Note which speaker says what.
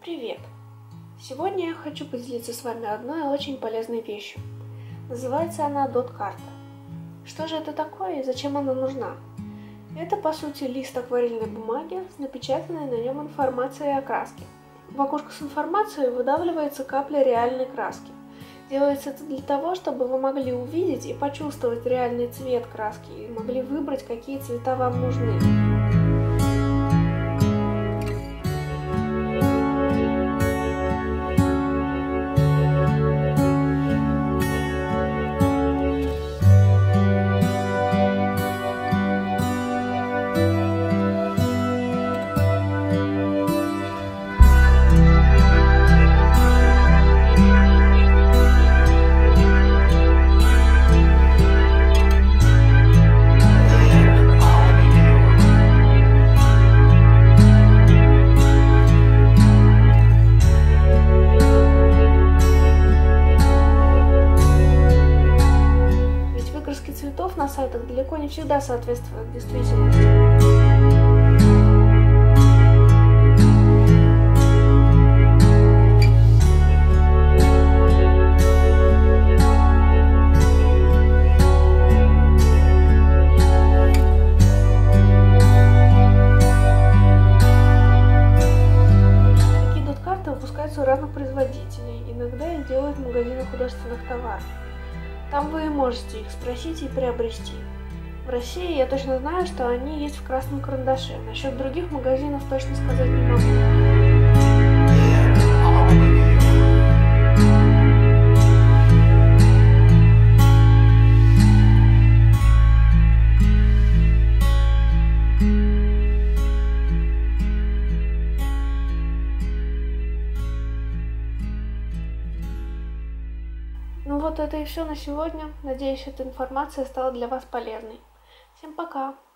Speaker 1: Привет! Сегодня я хочу поделиться с вами одной очень полезной вещью. Называется она дот-карта. Что же это такое и зачем она нужна? Это по сути лист акварельной бумаги с напечатанной на нем информацией о краске. В окошко с информацией выдавливается капля реальной краски. Делается это для того, чтобы вы могли увидеть и почувствовать реальный цвет краски и могли выбрать, какие цвета вам нужны. Выкраски цветов на сайтах далеко не всегда соответствуют действительности. Такие дот-карты выпускаются у разных производителей, иногда их делают в магазинах художественных товаров. Там вы можете их спросить и приобрести. В России я точно знаю, что они есть в красном карандаше. Насчет других магазинов точно сказать не могу. Ну вот это и все на сегодня. Надеюсь, эта информация стала для вас полезной. Всем пока!